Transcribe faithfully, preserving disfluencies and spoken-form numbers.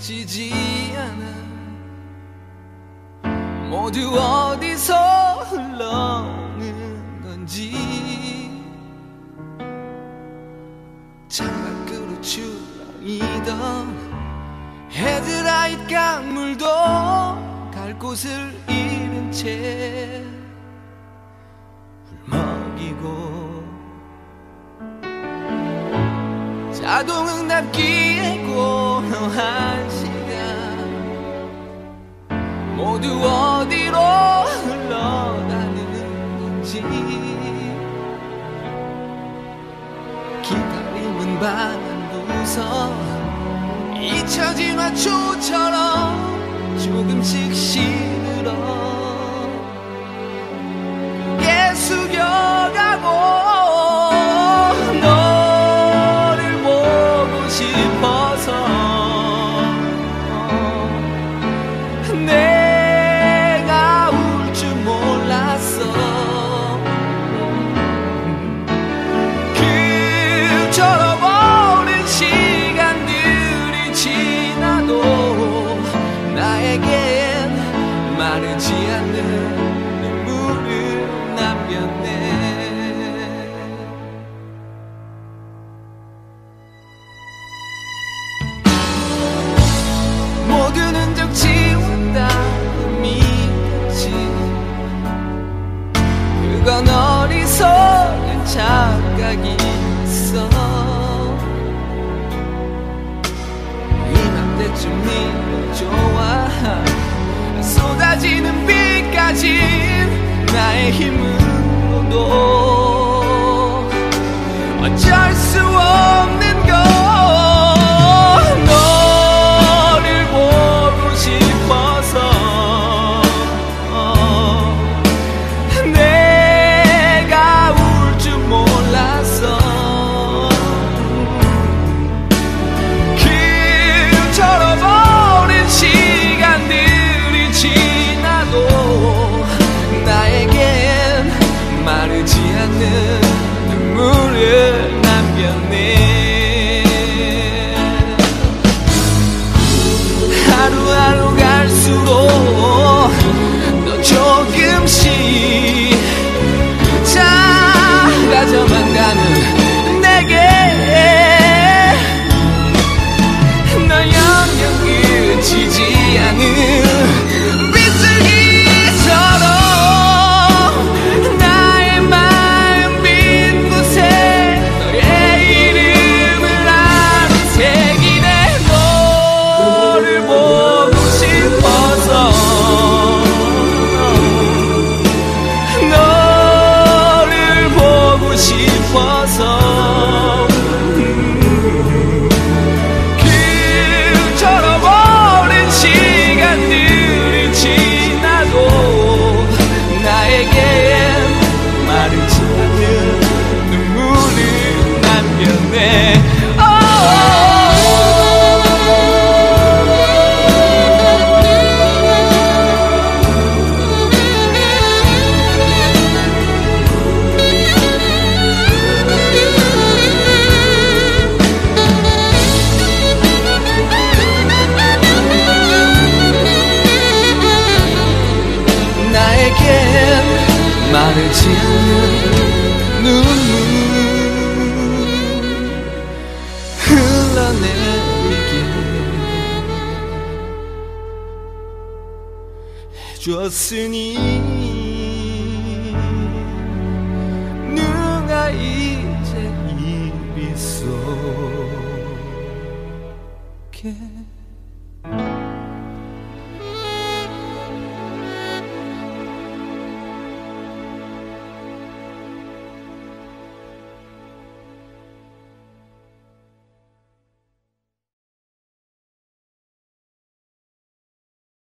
이어지지 않아. 모두 어디서 흘러오는 건지 창밖으로 출렁이던 헤드라이트 강물도 갈 곳을 잃은 채 울먹이고 자동응답기에 고요한 시간 모두 어디로 흘러가는 건지 기다림은 방안부서 잊혀진 화초처럼 조금씩 시들어 고개 숙여가고 너를 보고 싶어서 내가 울 줄 몰랐어. 그처럼 오랜 시간들이 지나도 나에겐 마르지 않는 눈물을 남겼네. 모든 흔적 지웠다 의미겠지. 그건 어리석은 착각이었어. 이맘때쯤이면 좋아. 쏟아지는 비까지 나의 힘으로도 어쩔 수 없는 걸. 너를 보고 싶어서 내가 울 줄 몰랐어. 그처럼 오랜 시간들이 지나도 나에겐 마르지 않는 눈물을 남겼네. 하루하루 갈수록 너 조금씩 작아져만 가는 내게 너 영영 그치지 않은 빗줄기처럼 나의 마음 빈 곳에 너의 이름을 나는 새기네. 너를 보고 싶어서 너를 보고 싶어서 그처럼 오랜 시간들이 지나도 나에겐 마르지 않는 눈물을 남겼네. 나에겐 마르지 않는 눈물 흘러내리게 해줬으니